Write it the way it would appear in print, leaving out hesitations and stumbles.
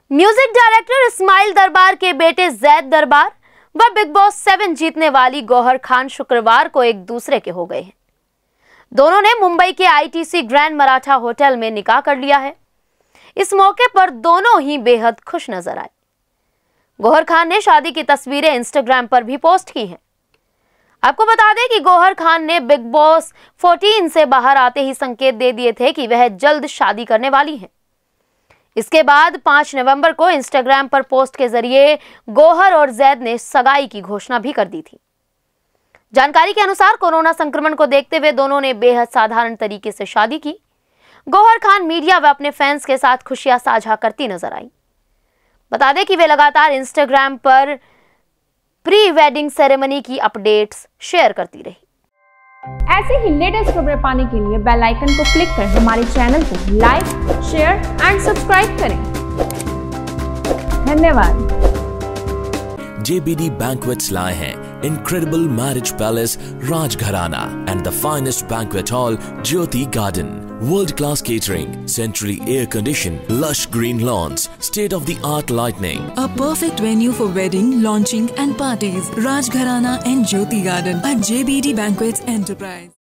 Music director Ismail दरबार के बेटे जैद दरबार व बिग बॉस 7 जीतने वाली गौहर खान शुक्रवार को एक दूसरे के हो गए हैं। दोनों ने मुंबई के आईटीसी ग्रैंड मराठा होटल में निकाह कर लिया है। इस मौके पर दोनों ही बेहद खुश नजर आए। गौहर खान ने शादी की तस्वीरें इंस्टाग्राम पर भी पोस्ट की हैं। आपको बता दें कि गौहर खान ने बिग बॉस 14 से बाहर आते ही संकेत दे दिए थे कि वह जल्द शादी करने वाली हैं। इसके बाद 5 नवंबर को इंस्टाग्राम पर पोस्ट के जरिए गौहर और जैद ने सगाई की घोषणा भी कर दी थी। जानकारी के अनुसार कोरोना संक्रमण को देखते हुए दोनों ने बेहद साधारण तरीके से शादी की। गौहर खान मीडिया व अपने फैंस के साथ खुशियां साझा करती नजर आई। बता दें कि वे लगातार इंस्टाग्राम पर प्री वेडिंग सेरेमनी की अपडेट्स शेयर करती रही। ऐसे ही लेटेस्ट खबरें पाने के लिए बेल आइकन को क्लिक कर हमारे चैनल को लाइक, शेयर एंड सब्सक्राइब करें। धन्यवाद। JBD Banquets लाए हैं incredible marriage palace Rajgharana and the finest banquet hall Jyoti Garden. World-class catering, centrally air-conditioned, lush green lawns, state-of-the-art lighting. A perfect venue for wedding, launching and parties. Rajgharana and Jyoti Garden at JBD Banquets Enterprise.